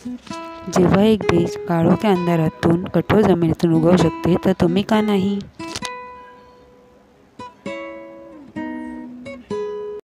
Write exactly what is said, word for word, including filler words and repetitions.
जेव्हा एक बीज काळोख्या अंधारातून कठोर जमिनीतून उगवू शकते तर तुम्ही का नाही?